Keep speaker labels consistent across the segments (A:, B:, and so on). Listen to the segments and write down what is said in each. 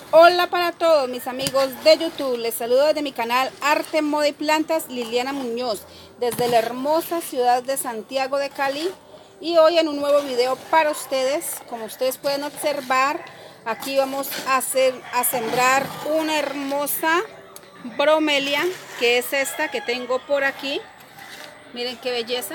A: Hola para todos mis amigos de YouTube, les saludo desde mi canal Arte, Moda y Plantas, Liliana Muñoz, desde la hermosa ciudad de Santiago de Cali. Y hoy en un nuevo video para ustedes. Como ustedes pueden observar, aquí vamos a sembrar una hermosa bromelia, que es esta que tengo por aquí. Miren qué belleza.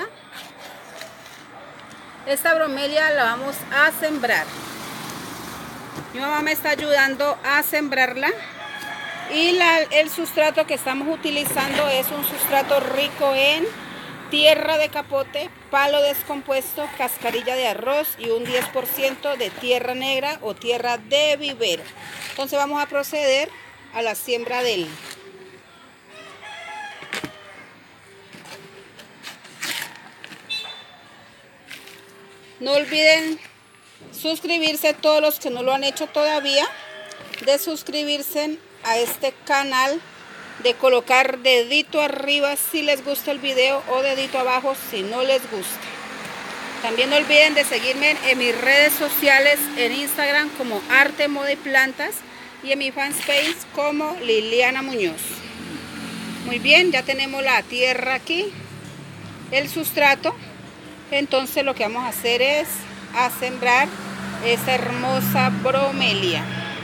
A: Esta bromelia la vamos a sembrar. Mi mamá me está ayudando a sembrarla y el sustrato que estamos utilizando es un sustrato rico en tierra de capote, palo descompuesto, cascarilla de arroz y un 10% de tierra negra o tierra de vivero. Entonces vamos a proceder a la siembra de él. No olviden suscribirse, todos los que no lo han hecho todavía, de suscribirse a este canal, de colocar dedito arriba si les gusta el video o dedito abajo si no les gusta. También no olviden de seguirme en mis redes sociales, en Instagram como Arte, Moda y Plantas y en mi fanpage como Liliana Muñoz. Muy bien, ya tenemos la tierra aquí, el sustrato. Entonces lo que vamos a hacer es a sembrar esta hermosa bromelia.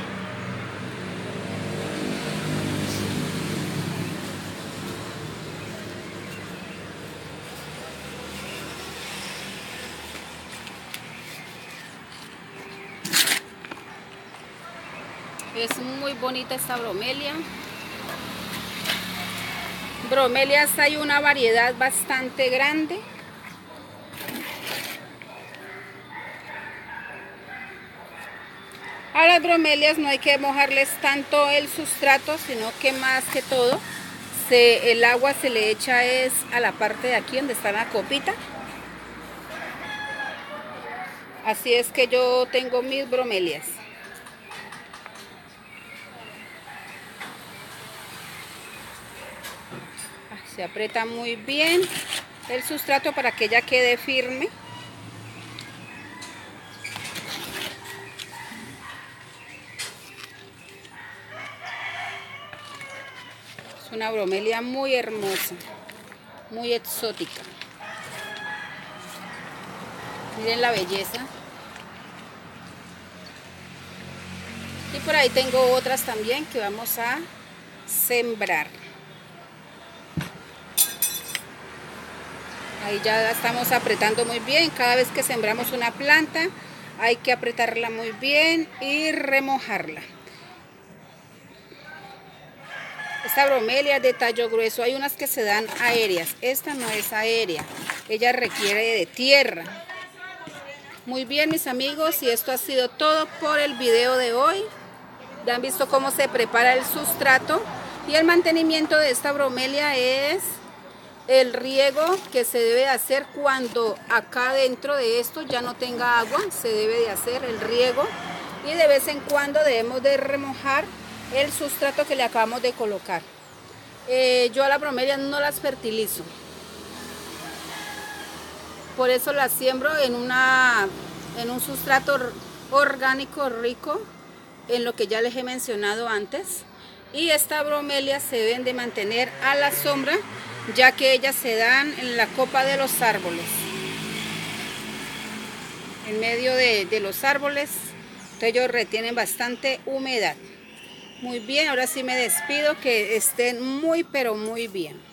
A: Es muy bonita esta bromelia. Bromelias hay una variedad bastante grande. A las bromelias no hay que mojarles tanto el sustrato, sino que más que todo el agua se le echa es a la parte de aquí donde está la copita. Así es que yo tengo mis bromelias. Se aprieta muy bien el sustrato para que ella quede firme. Es una bromelia muy hermosa, muy exótica. Miren la belleza. Y por ahí tengo otras también que vamos a sembrar. Ahí ya la estamos apretando muy bien. Cada vez que sembramos una planta hay que apretarla muy bien y remojarla. Esta bromelia es de tallo grueso. Hay unas que se dan aéreas. Esta no es aérea. Ella requiere de tierra. Muy bien, mis amigos, y esto ha sido todo por el video de hoy. Ya han visto cómo se prepara el sustrato, y el mantenimiento de esta bromelia es el riego que se debe hacer cuando acá dentro de esto ya no tenga agua. Se debe de hacer el riego y de vez en cuando debemos de remojar el sustrato que le acabamos de colocar. Yo a la bromelia no las fertilizo, por eso las siembro en un sustrato orgánico rico en lo que ya les he mencionado antes. Y esta bromelia se deben de mantener a la sombra, ya que ellas se dan en la copa de los árboles, en medio de los árboles. Entonces ellos retienen bastante humedad. Muy bien, ahora sí me despido, que estén muy pero muy bien.